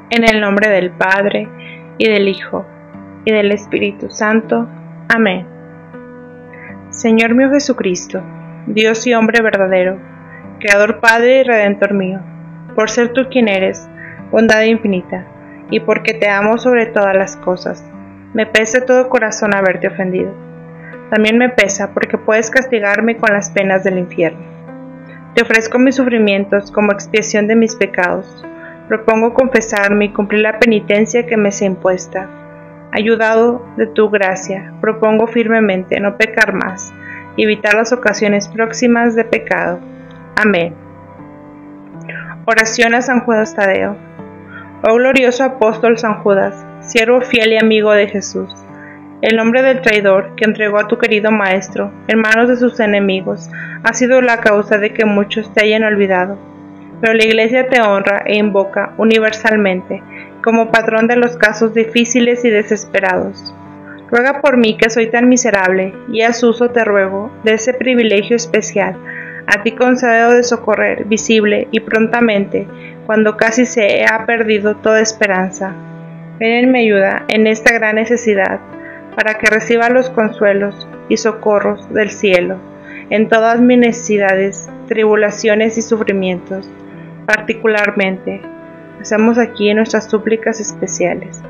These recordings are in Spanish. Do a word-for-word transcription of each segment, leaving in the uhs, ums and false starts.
En el nombre del Padre, y del Hijo, y del Espíritu Santo. Amén. Señor mío Jesucristo, Dios y hombre verdadero, Creador, Padre y Redentor mío, por ser tú quien eres, bondad infinita, y porque te amo sobre todas las cosas, me pesa de todo corazón haberte ofendido. También me pesa porque puedes castigarme con las penas del infierno. Te ofrezco mis sufrimientos como expiación de mis pecados. Propongo confesarme y cumplir la penitencia que me sea impuesta. Ayudado de tu gracia, propongo firmemente no pecar más y evitar las ocasiones próximas de pecado. Amén. Oración a San Judas Tadeo. Oh glorioso apóstol San Judas, siervo fiel y amigo de Jesús, el nombre del traidor que entregó a tu querido Maestro en manos de sus enemigos ha sido la causa de que muchos te hayan olvidado. Pero la Iglesia te honra e invoca universalmente como patrón de los casos difíciles y desesperados. Ruega por mí que soy tan miserable, y haz uso, te ruego, de ese privilegio especial, a ti concedo de socorrer visible y prontamente, cuando casi se ha perdido toda esperanza. Ven en mi ayuda en esta gran necesidad, para que reciba los consuelos y socorros del cielo, en todas mis necesidades, tribulaciones y sufrimientos. Particularmente, hacemos aquí nuestras súplicas especiales.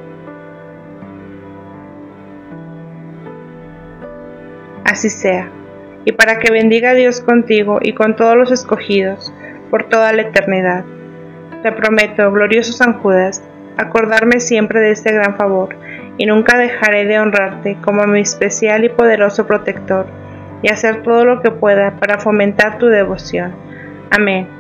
Así sea, y para que bendiga a Dios contigo y con todos los escogidos por toda la eternidad. Te prometo, glorioso San Judas, acordarme siempre de este gran favor, y nunca dejaré de honrarte como mi especial y poderoso protector, y hacer todo lo que pueda para fomentar tu devoción. Amén.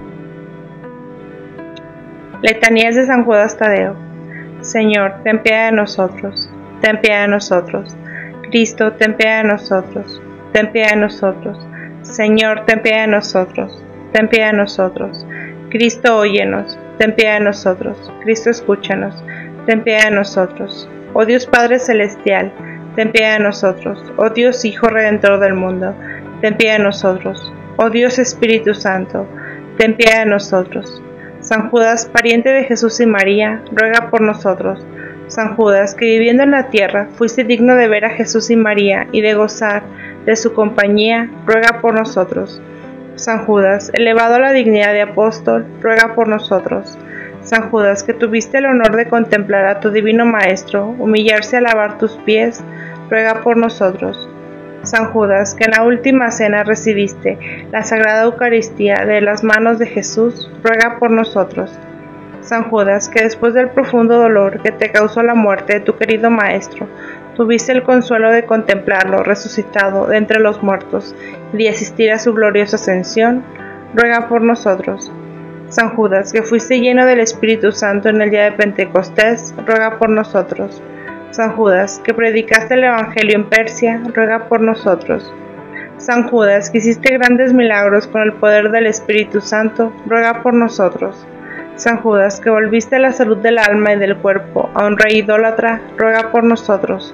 Letanías de San Judas Tadeo. Señor, ten piedad de nosotros, ten piedad de nosotros. Cristo, ten piedad de nosotros, ten piedad de nosotros. Señor, ten piedad de nosotros, ten piedad de nosotros. Cristo, óyenos, ten piedad de nosotros. Cristo, escúchanos, ten piedad de nosotros. Oh Dios Padre Celestial, ten piedad de nosotros. Oh Dios Hijo Redentor del mundo, ten piedad de nosotros. Oh Dios Espíritu Santo, ten piedad de nosotros. San Judas, pariente de Jesús y María, ruega por nosotros. San Judas, que viviendo en la tierra fuiste digno de ver a Jesús y María y de gozar de su compañía, ruega por nosotros. San Judas, elevado a la dignidad de apóstol, ruega por nosotros. San Judas, que tuviste el honor de contemplar a tu divino Maestro humillarse a lavar tus pies, ruega por nosotros. San Judas, que en la última cena recibiste la Sagrada Eucaristía de las manos de Jesús, ruega por nosotros. San Judas, que después del profundo dolor que te causó la muerte de tu querido Maestro, tuviste el consuelo de contemplarlo resucitado de entre los muertos y de asistir a su gloriosa ascensión, ruega por nosotros. San Judas, que fuiste lleno del Espíritu Santo en el día de Pentecostés, ruega por nosotros. San Judas, que predicaste el Evangelio en Persia, ruega por nosotros. San Judas, que hiciste grandes milagros con el poder del Espíritu Santo, ruega por nosotros. San Judas, que volviste la salud del alma y del cuerpo a un rey idólatra, ruega por nosotros.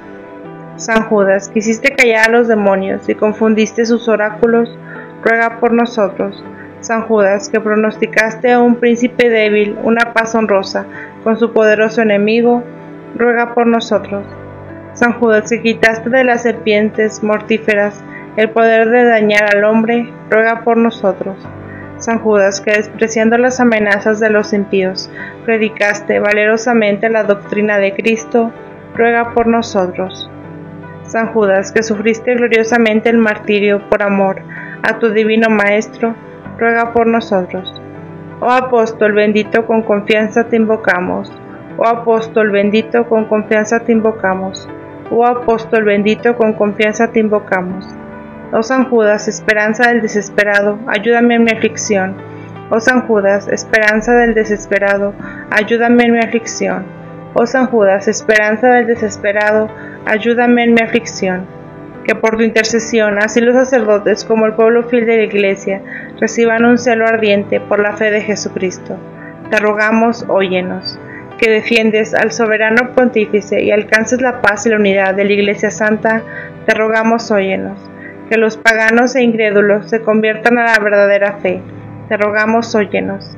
San Judas, que hiciste callar a los demonios y confundiste sus oráculos, ruega por nosotros. San Judas, que pronosticaste a un príncipe débil una paz honrosa con su poderoso enemigo, ruega por nosotros. San Judas, que quitaste de las serpientes mortíferas el poder de dañar al hombre, ruega por nosotros. San Judas, que despreciando las amenazas de los impíos, predicaste valerosamente la doctrina de Cristo, ruega por nosotros. San Judas, que sufriste gloriosamente el martirio por amor a tu divino Maestro, ruega por nosotros. Oh apóstol bendito, con confianza te invocamos. Oh apóstol bendito, con confianza te invocamos. Oh apóstol bendito, con confianza te invocamos. Oh San Judas, esperanza del desesperado, ayúdame en mi aflicción. Oh San Judas, esperanza del desesperado, ayúdame en mi aflicción. Oh San Judas, esperanza del desesperado, ayúdame en mi aflicción. Que por tu intercesión, así los sacerdotes como el pueblo fiel de la Iglesia reciban un celo ardiente por la fe de Jesucristo. Te rogamos, óyenos. Que defiendes al soberano pontífice y alcances la paz y la unidad de la Iglesia Santa, te rogamos, óyenos. Que los paganos e incrédulos se conviertan a la verdadera fe, te rogamos, óyenos.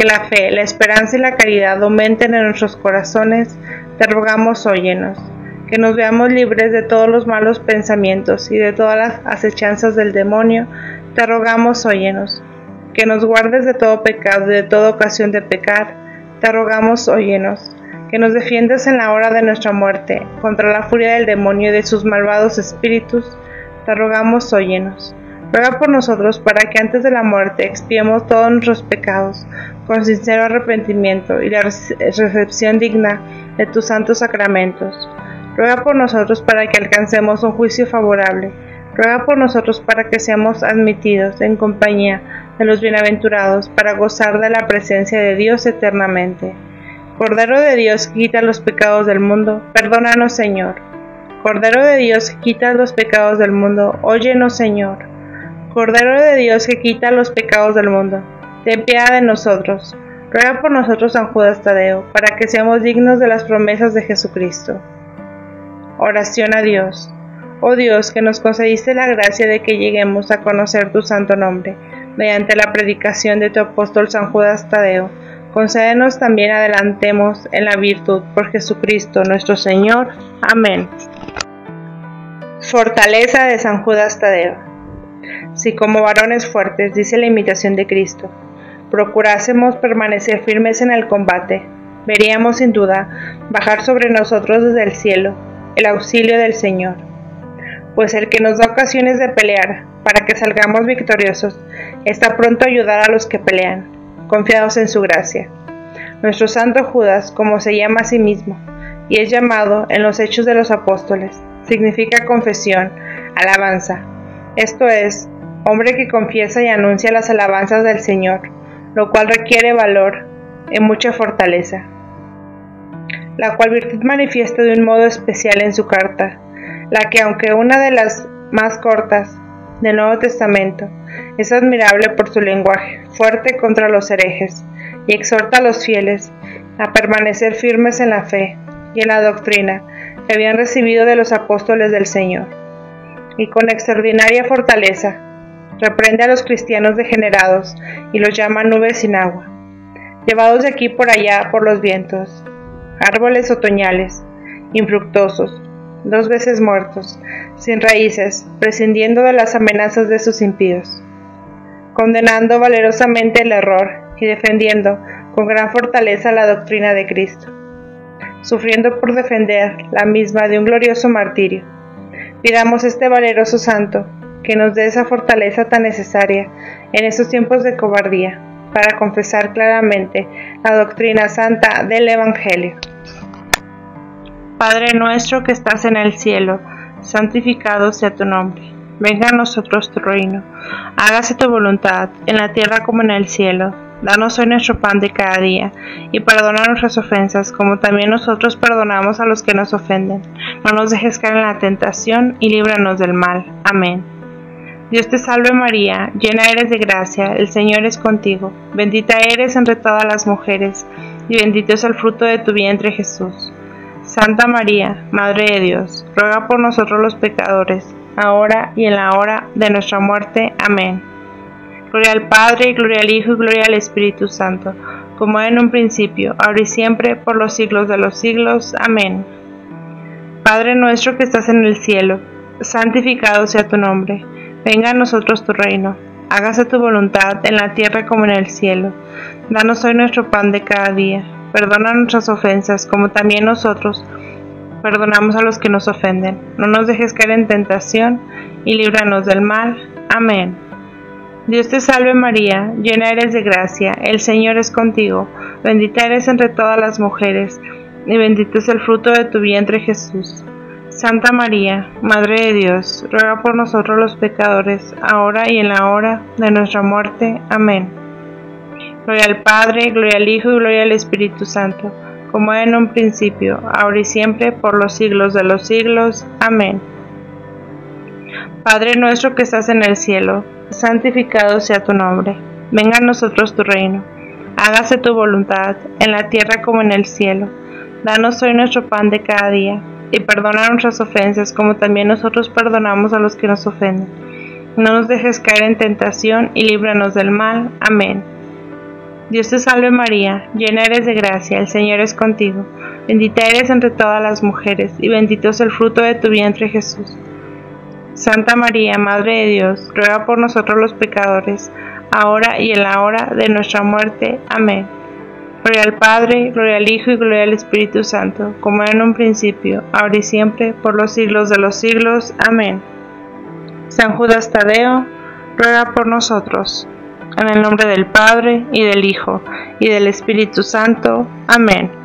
que la fe, la esperanza y la caridad aumenten en nuestros corazones, te rogamos, óyenos. Que nos veamos libres de todos los malos pensamientos y de todas las acechanzas del demonio, te rogamos, óyenos. Que nos guardes de todo pecado y de toda ocasión de pecar, te rogamos, óyenos. Que nos defiendas en la hora de nuestra muerte, contra la furia del demonio y de sus malvados espíritus, te rogamos, óyenos. Ruega por nosotros para que antes de la muerte expiemos todos nuestros pecados, con sincero arrepentimiento y la recepción digna de tus santos sacramentos. Ruega por nosotros para que alcancemos un juicio favorable. Ruega por nosotros para que seamos admitidos en compañía de los bienaventurados, para gozar de la presencia de Dios eternamente. Cordero de Dios, que quita los pecados del mundo, perdónanos, Señor. Cordero de Dios, que quita los pecados del mundo, óyenos, Señor. Cordero de Dios, que quita los pecados del mundo, ten piedad de nosotros. Ruega por nosotros, San Judas Tadeo, para que seamos dignos de las promesas de Jesucristo. Oración a Dios. Oh Dios, que nos concediste la gracia de que lleguemos a conocer tu santo nombre, mediante la predicación de tu apóstol San Judas Tadeo, concédenos también adelantemos en la virtud por Jesucristo nuestro Señor. Amén. Fortaleza de San Judas Tadeo. Si como varones fuertes, dice la imitación de Cristo, procurásemos permanecer firmes en el combate, veríamos sin duda bajar sobre nosotros desde el cielo el auxilio del Señor. Pues el que nos da ocasiones de pelear, para que salgamos victoriosos, está pronto a ayudar a los que pelean, confiados en su gracia. Nuestro santo Judas, como se llama a sí mismo, y es llamado en los Hechos de los Apóstoles, significa confesión, alabanza. Esto es, hombre que confiesa y anuncia las alabanzas del Señor, lo cual requiere valor y mucha fortaleza, la cual virtud manifiesta de un modo especial en su carta, la que, aunque una de las más cortas del Nuevo Testamento, es admirable por su lenguaje fuerte contra los herejes, y exhorta a los fieles a permanecer firmes en la fe y en la doctrina que habían recibido de los apóstoles del Señor, y con extraordinaria fortaleza reprende a los cristianos degenerados y los llama nubes sin agua, llevados de aquí por allá por los vientos, árboles otoñales, infructuosos, dos veces muertos, sin raíces, prescindiendo de las amenazas de sus impíos, condenando valerosamente el error y defendiendo con gran fortaleza la doctrina de Cristo, sufriendo por defender la misma de un glorioso martirio. Pidamos a este valeroso santo que nos dé esa fortaleza tan necesaria en estos tiempos de cobardía, para confesar claramente la doctrina santa del Evangelio. Padre nuestro que estás en el cielo, santificado sea tu nombre. Venga a nosotros tu reino. Hágase tu voluntad, en la tierra como en el cielo. Danos hoy nuestro pan de cada día, y perdona nuestras ofensas, como también nosotros perdonamos a los que nos ofenden. No nos dejes caer en la tentación, y líbranos del mal. Amén. Dios te salve María, llena eres de gracia, el Señor es contigo. Bendita eres entre todas las mujeres, y bendito es el fruto de tu vientre Jesús. Santa María, Madre de Dios, ruega por nosotros los pecadores, ahora y en la hora de nuestra muerte. Amén. Gloria al Padre, gloria al Hijo y gloria al Espíritu Santo, como en un principio, ahora y siempre, por los siglos de los siglos. Amén. Padre nuestro que estás en el cielo, santificado sea tu nombre. Venga a nosotros tu reino. Hágase tu voluntad en la tierra como en el cielo. Danos hoy nuestro pan de cada día. Perdona nuestras ofensas, como también nosotros perdonamos a los que nos ofenden. No nos dejes caer en tentación, y líbranos del mal. Amén. Dios te salve María, llena eres de gracia, el Señor es contigo. Bendita eres entre todas las mujeres, y bendito es el fruto de tu vientre Jesús. Santa María, Madre de Dios, ruega por nosotros los pecadores, ahora y en la hora de nuestra muerte. Amén. Gloria al Padre, gloria al Hijo y gloria al Espíritu Santo, como en un principio, ahora y siempre, por los siglos de los siglos. Amén. Padre nuestro que estás en el cielo, santificado sea tu nombre. Venga a nosotros tu reino. Hágase tu voluntad, en la tierra como en el cielo. Danos hoy nuestro pan de cada día, y perdona nuestras ofensas, como también nosotros perdonamos a los que nos ofenden. No nos dejes caer en tentación, y líbranos del mal. Amén. Dios te salve María, llena eres de gracia, el Señor es contigo. Bendita eres entre todas las mujeres, y bendito es el fruto de tu vientre Jesús. Santa María, Madre de Dios, ruega por nosotros los pecadores, ahora y en la hora de nuestra muerte. Amén. Gloria al Padre, gloria al Hijo y gloria al Espíritu Santo, como era en un principio, ahora y siempre, por los siglos de los siglos. Amén. San Judas Tadeo, ruega por nosotros. En el nombre del Padre, y del Hijo, y del Espíritu Santo. Amén.